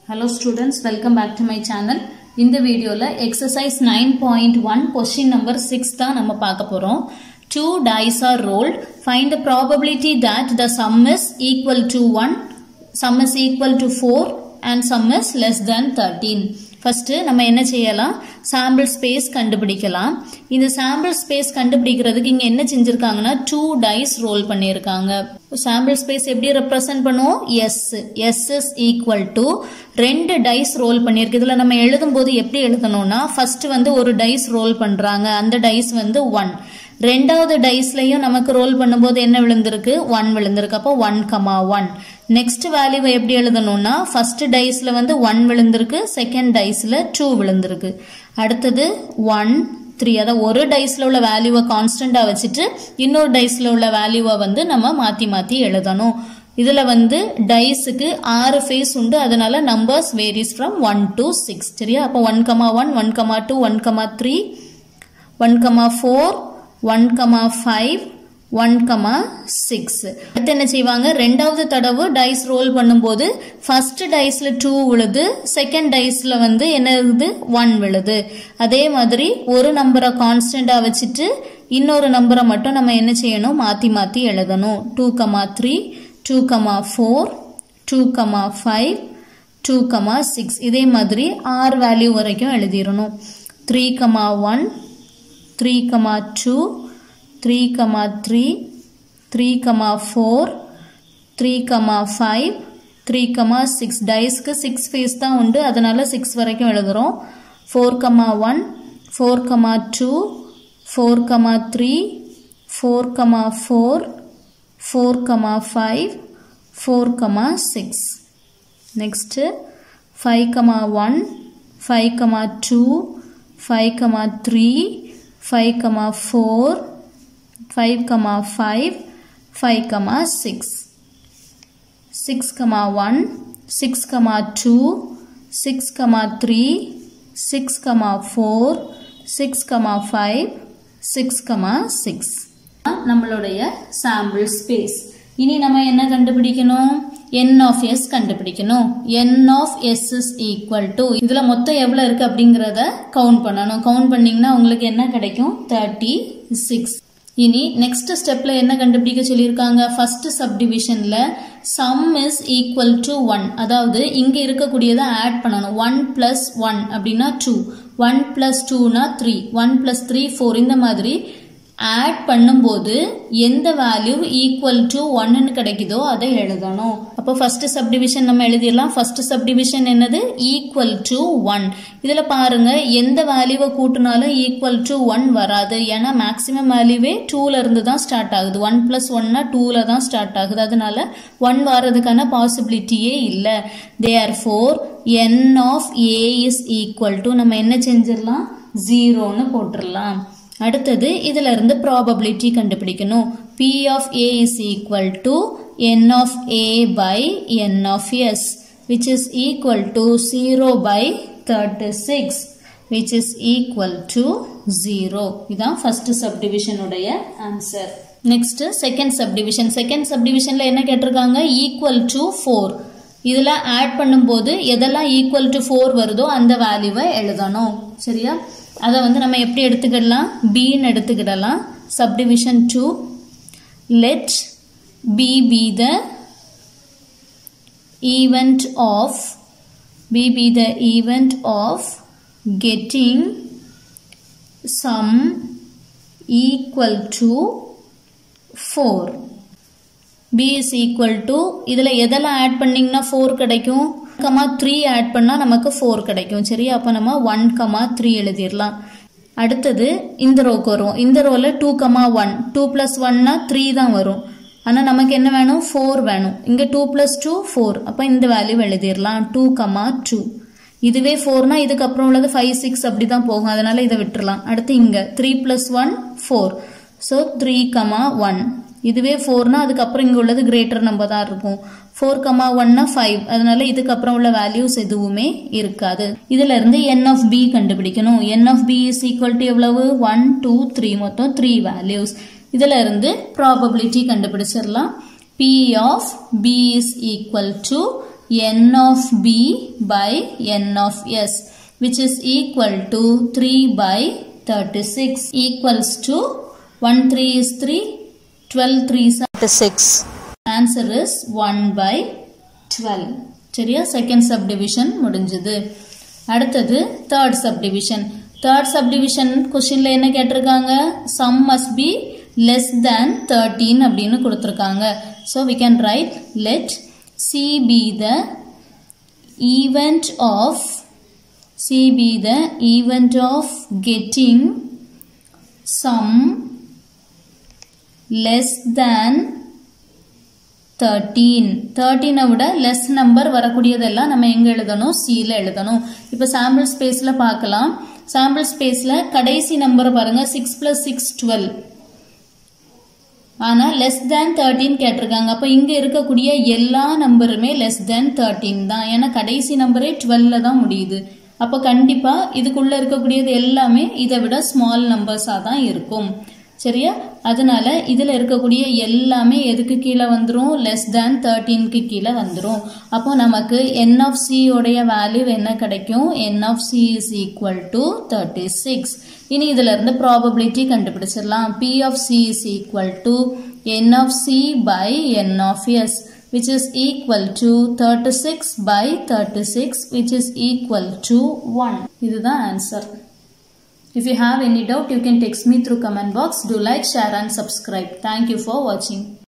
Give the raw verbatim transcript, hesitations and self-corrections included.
Hello students, welcome back to my channel. In the video la exercise nine point one question number six da nama paaka porom. Two dice are rolled. Find the probability that the sum is equal to one, sum is equal to four and sum is less than thirteen. First நம்ம என்ன செய்யலாம், sample space கண்டுபிடிக்கலாம். இந்த sample space கண்டுபிடிக்கிறதுக்கு இங்க என்ன செஞ்சிருக்காங்கன்னா two dice roll பண்ணிருக்காங்க. sample space எப்படி represent பண்ணுவோம், s s is equal to ரெண்டு dice roll பண்ணிருக்கு. இதுல நம்ம எழுதும்போது எப்படி எழுதணும்னா first வந்து ஒரு dice roll பண்றாங்க, அந்த dice வந்து one. ரெண்டாவது டைஸ்லயும் நமக்கு ரோல் பண்ணும்போது என்ன விழுந்திருக்கு, one விழுந்திருக்கு. அப்போ one comma one. நெக்ஸ்ட் வேல்யூவை எப்படி எழுதணும்னா ஃபர்ஸ்ட் டைஸ்ல வந்து one விழுந்திருக்கு, செகண்ட் டைஸ்ல two விழுந்திருக்கு. அடுத்தது one three, அதாவது ஒரு டைஸ்ல உள்ள வேல்யூவை கான்ஸ்டன்டா வச்சுட்டு இன்னொரு டைஸ்ல உள்ள வேல்யூவை வந்து நம்ம மாத்தி மாத்தி எழுதணும். இதுல வந்து டைஸுக்கு ஆறு ஃபேஸ் உண்டு, அதனால numbers varies from one to six. சரியா? அப்போ one comma one, one comma two, one comma three, one comma four, one comma five, one comma six. அடுத்து என்ன செய்வாங்க, ரெண்டாவது தடவை டைஸ் ரோல் பண்ணும்போது ஃபர்ஸ்ட் டைஸ்ல two விழுது, செகண்ட் டைஸ்ல வந்து என்ன விழுது, one விழுது. அதே மாதிரி ஒரு நம்பரை கான்ஸ்டன்டா வச்சுட்டு இன்னொரு நம்பரை மட்டும் நம்ம என்ன செய்யணும், மாத்தி மாத்தி எழுதணும். two comma three, two comma four, two comma five, two comma six. இதே மாதிரி ஆறு வேல்யூ வரைக்கும் எழுதிரணும். three comma one, three comma two, three comma three, three comma four, three comma five, three comma six. டைஸ்க்கு six face தான் உண்டு, அதனால six வரைக்கும் எழுதுறோம். four comma one, four comma two, four comma three, four comma four, four comma five, four comma six. Next five comma one, five comma two, five comma three, five comma four, five comma five, five comma six. six comma one, six comma two, six comma three, six comma four, six comma five, six comma six. நம்மளுடைய sample space. இனி நம்ம என்ன கண்டுபிடிக்கணும், n of s கண்டுபிடிக்கணும். n of s is equal to, இதுல மொத்தம் எவ்வளவு இருக்கு அப்படிங்கறத கவுண்ட் பண்ணணும். கவுண்ட் பண்ணீங்கன்னா உங்களுக்கு என்ன கிடைக்கும், thirty-six. இனி நெக்ஸ்ட் ஸ்டெப்ல என்ன கண்டுபிடிக்க சொல்லியிருக்காங்க, ஃபர்ஸ்ட் சப்டிவிஷன்ல sum is equal to one, அதாவது இங்க இருக்கக்கூடியதை ஆட் பண்ணணும். one plus one அப்படின்னா two, one plus two னா three, one plus three four. இந்த மாதிரி ஆட் பண்ணும்போது எந்த வேல்யூ ஈக்குவல் டு ஒன்னு கிடைக்குதோ அதை எழுதணும். அப்போ ஃபர்ஸ்ட் சப்டிவிஷன் நம்ம எழுதிடலாம். ஃபர்ஸ்ட் சப்டிவிஷன் என்னது, ஈக்குவல் டு ஒன். இதுல பாருங்க எந்த வேல்யூவை கூட்டினாலும் ஈக்குவல் டு ஒன் வராது, ஏன்னா மேக்சிமம் வேல்யூவே டூல இருந்து தான் ஸ்டார்ட் ஆகுது. ஒன் பிளஸ் ஒன்னா டூல தான் ஸ்டார்ட் ஆகுது, அதனால ஒன் வர்றதுக்கான பாசிபிலிட்டியே இல்லை. Therefore n of a is equal to நம்ம என்ன செஞ்சிடலாம், ஜீரோன்னு போட்டுடலாம். அடுத்தது இதுல இருந்து probability கண்டுபிடிக்கணும். P of A is equal to n of A by n of S, which is equal to zero by thirty-six, which is equal to zero. இதான் first subdivision உடைய answer. Next second subdivision. Second subdivisionல என்ன கேட்டிருக்காங்க, equal to four. இதுல add பண்ணும்போது எதெல்லாம் equal to four வருதோ அந்த வேல்யூவை எழுதணும். சரியா? அதை வந்து நம்ம எப்படி எடுத்துக்கிடலாம், b ன்னு எடுத்துக்கிடலாம். subdivision two, let b be the event of b be the event of getting sum equal to four. b is equal to, இதுல எதெல்லாம் ஆட் பண்ணீங்கன்னா four கிடைக்கும், comma three ஆட் பண்ணா நமக்கு four கிடைக்கும். சரி, அப்ப நம்ம one comma three எழுதிரலாம். அடுத்தது இந்த ரோக்கு வரும். இந்த ரோல two comma one, two plus one னா three தான் வரும். ஆனா நமக்கு என்ன வேணும், four வேணும். இங்க two plus two four, அப்ப இந்த வேல்யூ எழுதிரலாம் two comma two. இதுவே four னா இதுக்கு அப்புறம் உள்ளது five six அப்படி தான் போகும், அதனால இத விட்டுறலாம். அடுத்து இங்க three plus one four, so three comma one. இதுவே four னா அதுக்கு அப்புறம் இங்க உள்ளது கிரேட்டர் நம்பர் தான் இருக்கும். four comma one னா five, அதனால இதுக்கு அப்புறம் உள்ள வேல்யூஸ் எதுவுமே இருக்காது. இதுல இருந்து n of b கண்டுபிடிக்கணும். n of b is equal to எவ்வளவு, one two three, மொத்தம் three வேல்யூஸ். இதுல இருந்து probability கண்டுபிடிச்சிடலாம். P of b is equal to n of b by n of s, which is equal to three by thirty-six, equals to one three is three, twelve three is thirty-six. Answer is one by twelve. சரியா? second subdivision முடிஞ்சது. அடுத்தது third subdivision. third subdivision questionல என்ன கேட்டிருக்காங்க? sum must be less than thirteen அப்படின்னு கொடுத்திருக்காங்க. So we can write let C be the event of C be the event of getting sum less than thirteen. thirteen விட less number வரக்கூடியதெல்லாம் நம்ம எங்க எழுதணும்? C ல எழுதணும். இப்ப sample spaceல பார்க்கலாம். sample spaceல கடைசி நம்பர் பாருங்க, six plus six twelve. ஆனா less than thirteen கேட்டிருக்காங்க. அப்ப இங்க இருக்கக்கூடிய எல்லா நம்பருமே less than thirteen தான். ஏன்னா கடைசி நம்பரே twelve ல தான் முடியுது. அப்ப கண்டிப்பா இதுக்குள்ள இருக்கக்கூடியது எல்லாமே இதை விட ஸ்மால் நம்பர்ஸா தான் இருக்கும். சரியா? அதனால இதுல இருக்கக்கூடிய எல்லாமே எதுக்கு கீழே வந்துரும்? less than thirteen க்கு கீழே வந்துரும். அப்போ நமக்கு n of c உடைய வேல்யூ என்ன கிடைக்கும்? n of c is equal to thirty-six. இனி இதுல இருந்து probability கண்டுபிடிச்சிடலாம். p of c is equal to n of c by n of s, which is equal to thirty-six by thirty-six, which is equal to one. இதுதான் answer. If you have any doubt, you can text me through comment box. Do like, share and subscribe. Thank you for watching.